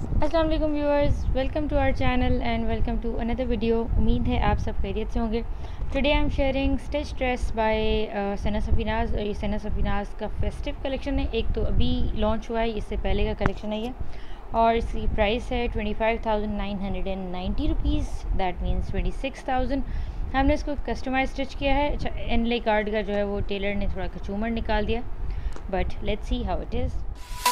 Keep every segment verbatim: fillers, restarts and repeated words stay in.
अस्सलाम वालेकुम viewers, welcome to our channel and welcome to another video. उम्मीद है आप सब खैरियत से होंगे। Today I am sharing stitch dress by Sana Safinaz. ये सना सफीनाज का फेस्टिव कलेक्शन है। एक तो अभी लॉन्च हुआ है, इससे पहले का कलेक्शन है ये, और इसकी प्राइस है twenty five thousand nine hundred and ninety rupees, that means twenty six thousand. हमने इसको कस्टमाइज स्टिच किया है। अच्छा, एनले कार्ड का जो है वो टेलर ने थोड़ा कचूमर निकाल दिया, but let's see how it is.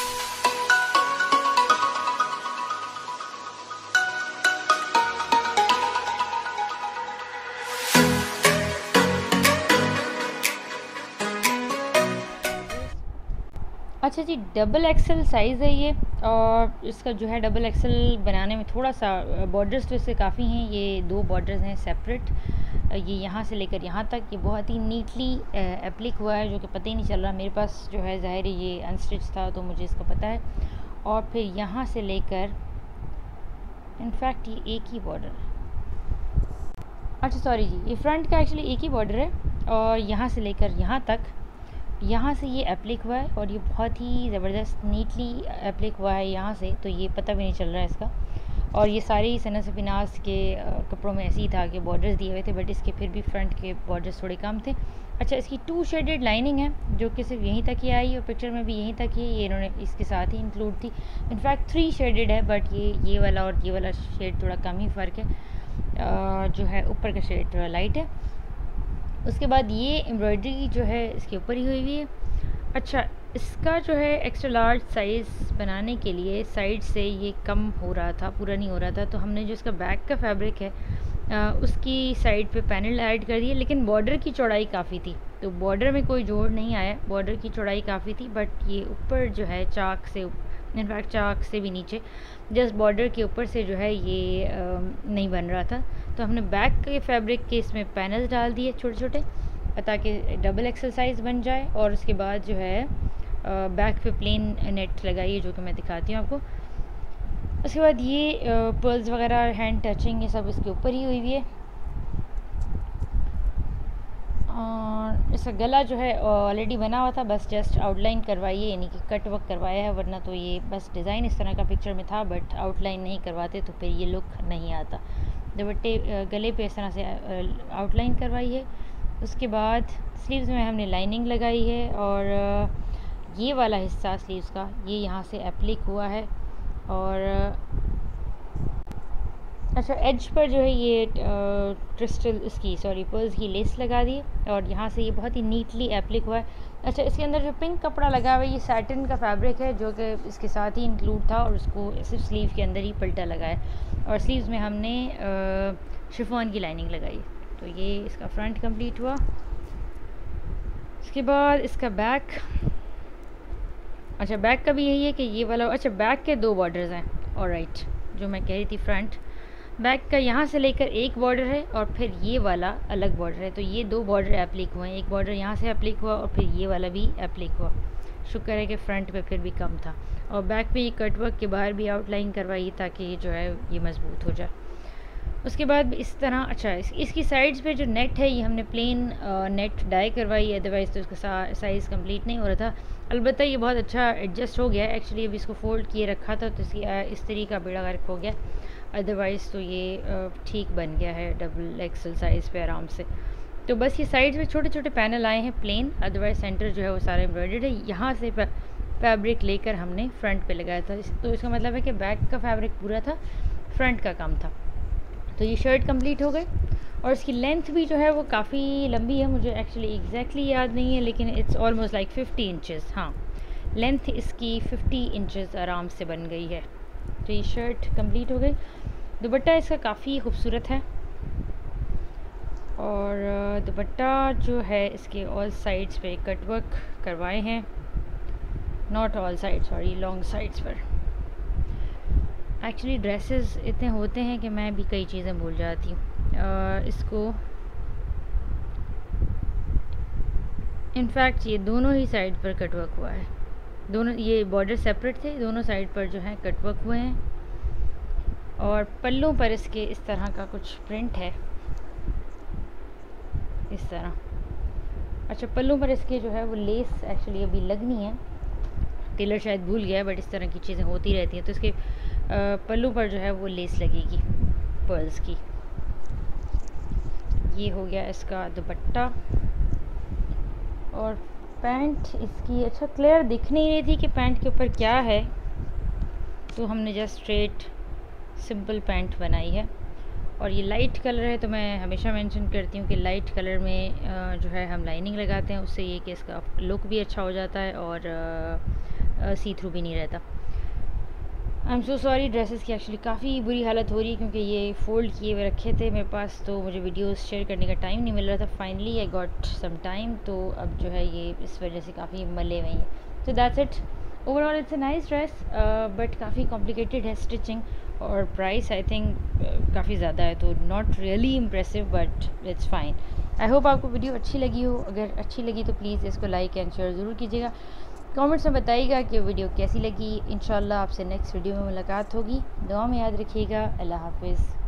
अच्छा जी, डबल एक्सल साइज़ है ये, और इसका जो है डबल एक्सल बनाने में थोड़ा सा बॉर्डर्स तो इससे काफ़ी हैं। ये दो बॉर्डर्स हैं सेपरेट, ये यहाँ से लेकर यहाँ तक। ये बहुत ही नीटली एप्लिक हुआ है, जो कि पता ही नहीं चल रहा। मेरे पास जो है ज़ाहिर है ये अनस्टिच था, तो मुझे इसका पता है। और फिर यहाँ से लेकर, इनफैक्ट ये एक ही बॉर्डर, अच्छा सॉरी जी, ये फ्रंट का एक्चुअली एक ही बॉर्डर है, और यहाँ से लेकर यहाँ तक, यहाँ से ये एप्लिक हुआ है, और ये बहुत ही ज़बरदस्त नीटली एप्लिक हुआ है यहाँ से, तो ये पता भी नहीं चल रहा है इसका। और ये सारे सना सफीनाज के कपड़ों में ऐसे ही था कि बॉर्डर्स दिए हुए थे, बट इसके फिर भी फ्रंट के बॉर्डर्स थोड़े कम थे। अच्छा, इसकी टू शेडेड लाइनिंग है, जो कि सिर्फ यहीं तक ही आई, और पिक्चर में भी यहीं तक ही ये इन्होंने इसके साथ ही इंक्लूड थी। इनफैक्ट थ्री शेडेड है, बट ये ये वाला और ये वाला शेड थोड़ा कम ही फ़र्क है। आ, जो है ऊपर का शेड थोड़ा लाइट है। उसके बाद ये एम्ब्रॉयडरी जो है इसके ऊपर ही हुई हुई है। अच्छा, इसका जो है एक्स्ट्रा लार्ज साइज़ बनाने के लिए साइड से ये कम हो रहा था, पूरा नहीं हो रहा था, तो हमने जो इसका बैक का फैब्रिक है आ, उसकी साइड पे पैनल ऐड कर दिए। लेकिन बॉर्डर की चौड़ाई काफ़ी थी, तो बॉर्डर में कोई जोड़ नहीं आया। बॉर्डर की चौड़ाई काफ़ी थी, बट ये ऊपर जो है चाक से, इनफैक्ट चाक से भी नीचे, जस्ट बॉर्डर के ऊपर से जो है ये आ, नहीं बन रहा था। तो हमने बैक के फैब्रिक के इसमें पैनल्स डाल दिए छोटे छोटे, ताकि डबल एक्सरसाइज बन जाए। और उसके बाद जो है बैक पे प्लेन नेट लगाइए, जो कि मैं दिखाती हूँ आपको। उसके बाद ये पर्ल्स वगैरह, हैंड टचिंग, ये सब इसके ऊपर ही हुई हुई है। और इसका गला जो है ऑलरेडी बना हुआ था, बस जस्ट आउटलाइन करवाइए, यानी कि कट वर्क करवाया है। वरना तो ये बस डिज़ाइन इस तरह का पिक्चर में था, बट आउटलाइन नहीं करवाते तो फिर ये लुक नहीं आता। दुपट्टे गले पे इस तरह से आउटलाइन करवाई है। उसके बाद स्लीव्स में हमने लाइनिंग लगाई है, और ये वाला हिस्सा स्लीव्स का ये यहाँ से एप्लिक हुआ है। और अच्छा, एज पर जो है ये क्रिस्टल इसकी सॉरी पर्ल्स की लेस लगा दी, और यहाँ से ये बहुत ही नीटली एप्लिक हुआ है। अच्छा, इसके अंदर जो पिंक कपड़ा लगा हुआ है ये सैटिन का फैब्रिक है, जो कि इसके साथ ही इंक्लूड था, और उसको सिर्फ स्लीव के अंदर ही पलटा लगाया। और स्लीव्स में हमने शिफॉन की लाइनिंग लगाई। तो ये इसका फ्रंट कंप्लीट हुआ। इसके बाद इसका बैक, अच्छा बैक का भी यही है कि ये वाला, अच्छा बैक के दो बॉर्डर्स हैं, ऑलराइट, जो मैं कह रही थी फ्रंट। बैक का यहाँ से लेकर एक बॉर्डर है, और फिर ये वाला अलग बॉर्डर है। तो ये दो बॉर्डर एप्लिक हुए हैं, एक बॉर्डर यहाँ से एप्लिक हुआ, और फिर ये वाला भी एप्लिक हुआ। शुक्र है कि फ्रंट पे फिर भी कम था। और बैक पे ये कटवर्क के बाहर भी आउटलाइन करवाई, ताकि जो है ये मजबूत हो जाए। उसके बाद इस तरह, अच्छा इस, इसकी साइड्स पे जो नेट है ये हमने प्लेन नेट डाई करवाई, अदरवाइज़ तो इसका साइज़ कंप्लीट नहीं हो रहा था। अलबत्ता ये बहुत अच्छा एडजस्ट हो गया। एक्चुअली अभी इसको फोल्ड किए रखा था, तो इसकी इस तरीके का बेड़ा गर्क हो गया, अदरवाइज़ तो ये ठीक बन गया है डबल एक्सल साइज़ पे आराम से। तो बस ये साइड्स में छोटे छोटे पैनल आए हैं प्लेन, अदरवाइज सेंटर जो है वो सारा एम्ब्रॉयडर्ड है। यहाँ से फैब्रिक लेकर हमने फ्रंट पे लगाया था, तो इसका मतलब है कि बैक का फैब्रिक पूरा था, फ्रंट का कम था। तो ये शर्ट कंप्लीट हो गई। और इसकी लेंथ भी जो है वो काफ़ी लंबी है, मुझे एक्चुअली एग्जैक्टली याद नहीं है, लेकिन it's almost like fifty inches. हाँ, लेंथ इसकी फिफ्टी इंचेस आराम से बन गई है। तो ये शर्ट कंप्लीट हो गई। दुपट्टा इसका काफ़ी खूबसूरत है, और दुपट्टा जो है इसके ऑल साइड्स पे कटवर्क करवाए हैं, not all side, sorry long sides पर। एक्चुअली ड्रेसेस इतने होते हैं कि मैं भी कई चीज़ें भूल जाती हूँ। इसको इनफैक्ट ये दोनों ही साइड पर कटवर्क हुआ है, दोनों ये बॉर्डर सेपरेट थे, दोनों साइड पर जो है कटवर्क हुए हैं। और पल्लों पर इसके इस तरह का कुछ प्रिंट है, इस तरह। अच्छा, पल्लों पर इसके जो है वो लेस एक्चुअली अभी लगनी है, टेलर शायद भूल गया, बट इस तरह की चीज़ें होती रहती हैं। तो इसके पल्लू पर जो है वो लेस लगेगी पर्ल्स की। ये हो गया इसका दुपट्टा। और पैंट इसकी अच्छा क्लियर दिख नहीं रही थी कि पैंट के ऊपर क्या है, तो हमने जस्ट स्ट्रेट सिंपल पैंट बनाई है। और ये लाइट कलर है, तो मैं हमेशा मेंशन करती हूँ कि लाइट कलर में जो है हम लाइनिंग लगाते हैं, उससे ये कि इसका लुक भी अच्छा हो जाता है और सी थ्रू भी नहीं रहता। I am so sorry, dresses की एक्चुअली काफ़ी बुरी हालत हो रही है क्योंकि ये फ़ोल्ड किए हुए रखे थे मेरे पास, तो मुझे वीडियोस शेयर करने का टाइम नहीं मिल रहा था। Finally I got some time, तो अब जो है ये इस वजह से काफ़ी मले हुए हैं। So that's it. Overall it's a nice dress, but काफ़ी कॉम्प्लिकेटेड है स्टिचिंग, और प्राइस आई थिंक काफ़ी ज़्यादा है, तो not really impressive but it's fine. I hope आपको वीडियो अच्छी लगी हो। अगर अच्छी लगी तो प्लीज़ इसको लाइक एंड शेयर ज़रूर कीजिएगा। कमेंट्स में बताइएगा कि वीडियो कैसी लगी। इंशाल्लाह आपसे नेक्स्ट वीडियो में मुलाकात होगी। दुआ में याद रखिएगा। अल्लाह हाफिज़।